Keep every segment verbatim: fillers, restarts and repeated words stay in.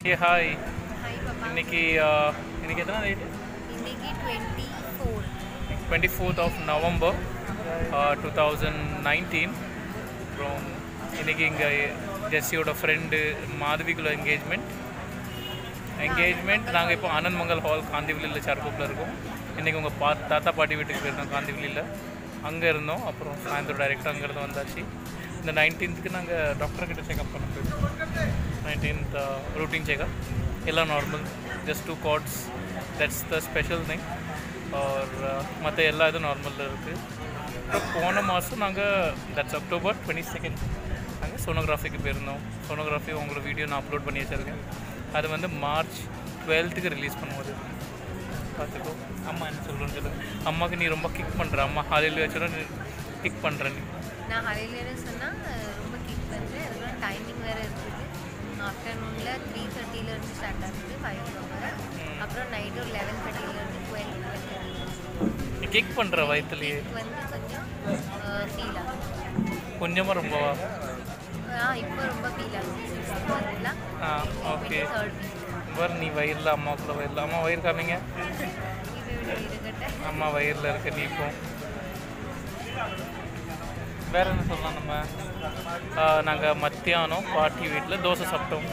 Hey, hi. Hi, Papa. இன்னைக்கு இன்னைக்கு எத்தனை டேட்? இன்னைக்கு twenty four twenty fourth of November two thousand nineteen. அப்புறம் இன்னைக்கு இங்கே ஜெஸ்ஸியோட ஃப்ரெண்டு மாதவிக்குள்ள என்கேஜ்மெண்ட் என்கேஜ்மெண்ட் நாங்கள் இப்போ ஆனந்த் மங்கல் ஹால் காந்திவெளியில் சார்கோப்பில் இருக்கோம். இன்றைக்கி உங்கள் பா தாத்தா பாட்டி வீட்டுக்கு போயிருந்தோம் காந்திவெளியில், அங்கே இருந்தோம். அப்புறம் சாயந்தரம் டைரெக்டாக அங்கேருந்து வந்தாச்சு. இந்த நைன்டீன்த்துக்கு நாங்கள் டாக்டர்கிட்ட செக்அப் பண்ண போயிருக்கோம். நைன்டீன்த் ரூட்டீன் செக்அப் எல்லாம் normal, just two cards, that's the special thing. ஆர் மற்ற எல்லா இதுவும் நார்மலில் இருக்குது. அப்புறம் போன மாதம் நாங்கள் தட்ஸ் அக்டோபர் டுவெண்ட்டி செகண்ட் நாங்கள் சோனோகிராஃபிக்கு போயிருந்தோம். சோனோகிராஃபி உங்களோட வீடியோ நான் அப்லோட் பண்ணி வச்சுருக்கேன். அது வந்து மார்ச் டுவெல்த்துக்கு ரிலீஸ் பண்ணுவது பார்த்துக்கோ. அம்மா என்ன சொல்கிறேன்னு சொல்லு. அம்மாவுக்கு நீ ரொம்ப கிக் பண்ணுற, அம்மா ஹாலில் வச்சுட நீ கிக் பண்ணுற. நீ நான் ஹாலில் சொன்னால் ரொம்ப கிக் பண்ணுறேன். அதுக்கப்புறம் டைமிங் வேறு இருக்குது. ஆஃப்டர்நூனில் த்ரீ தேர்ட்டிலேருந்து ஸ்டார்ட் ஆகுது, ஃபைவ் ஓ கிளாக். அப்புறம் நைட்டு ஒரு லெவன் தேர்ட்டிலேருந்து டுவெல் தேர்ட்டி. நீ கிக் பண்ணுற வயிற்றுலையே வந்து கொஞ்சம் ஃபீல் ஆகும். கொஞ்சமாக ரொம்பவா? ஆ இப்போ ரொம்ப ஃபீல் ஆகுது. சிக்ஸ்த் மந்த்லாம் ஆ ஓகே. தேர்ட் வேறு நீ வயிறில், அம்மாவுக்குள்ள வயிறில். அம்மா வயிறு காமிங்க. இது இருக்கட்டும். அம்மா வயிறில் இருக்க நீ இப்போ வேறு என்ன சொல்லலாம்? நம்ம நாங்கள் மத்தியானம் பாட்டி வீட்டில் தோசை சாப்பிட்டோம்.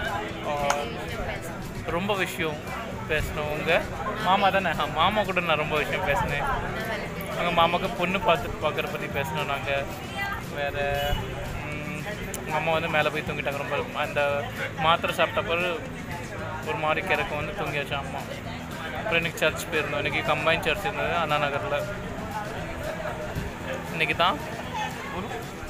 ரொம்ப விஷயம் பேசினோம். உங்கள் மாமா தானே? மாமா கூட நான் ரொம்ப விஷயம் பேசினேன். எங்கள் மாமாவுக்கு பொண்ணு பார்த்து பார்க்குற பற்றி பேசினோம் நாங்கள். வேறு எங்கள் அம்மா வந்து மேலே போய் தூங்கிட்டாங்க. ரொம்ப அந்த மாத்திரை சாப்பிட்டப்போ ஒரு மாதிரி கிறக்கம் வந்து தூங்கியாச்சு அம்மா. அப்புறம் இன்றைக்கி சர்ச் போயிருந்தோம். இன்றைக்கி கம்பைன் சர்ச் இருந்தது அண்ணா நகரில். இன்றைக்கி தான் ஒரு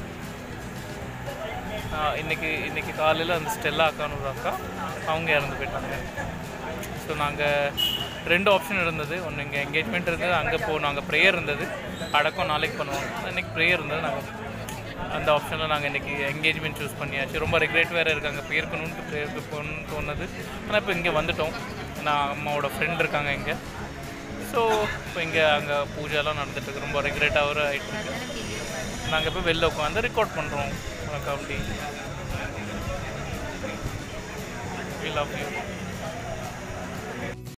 இன்றைக்கி இன்றைக்கி காலையில் அந்த ஸ்டெல்லா அக்கான்னு ஒரு அக்கா அவங்க இறந்து போயிட்டாங்க. ஸோ நாங்கள் ரெண்டு ஆப்ஷன் இருந்தது. ஒன்று இங்கே என்கேஜ்மெண்ட் இருந்தது, அங்கே போகணும். அங்கே ப்ரேயர் இருந்தது, அடக்கம் நாளைக்கு பண்ணுவோம். இன்றைக்கி ப்ரேயர் இருந்தது. நாங்கள் அந்த ஆப்ஷனில் நாங்கள் இன்றைக்கி என்கேஜ்மெண்ட் சூஸ் பண்ணியாச்சு. ரொம்ப ரெக்ரெட் வேறு இருக்குது. அங்கே போயிருக்கணுன்ட்டு ப்ரேயருக்கு போகணுன்னு தோணுது. ஆனால் இப்போ இங்கே வந்துட்டோம். நான் அம்மாவோட ஃப்ரெண்ட் இருக்காங்க இங்கே. ஸோ இப்போ இங்கே அங்கே பூஜைலாம் நடந்துட்டுருக்கு. ரொம்ப ரெக்ரெட்டாக ஒரு ஆகிட்டு. நாங்கள் போய் வெளில உட்காந்து ரெக்கார்ட் பண்ணுறோம். அப்படி we love you.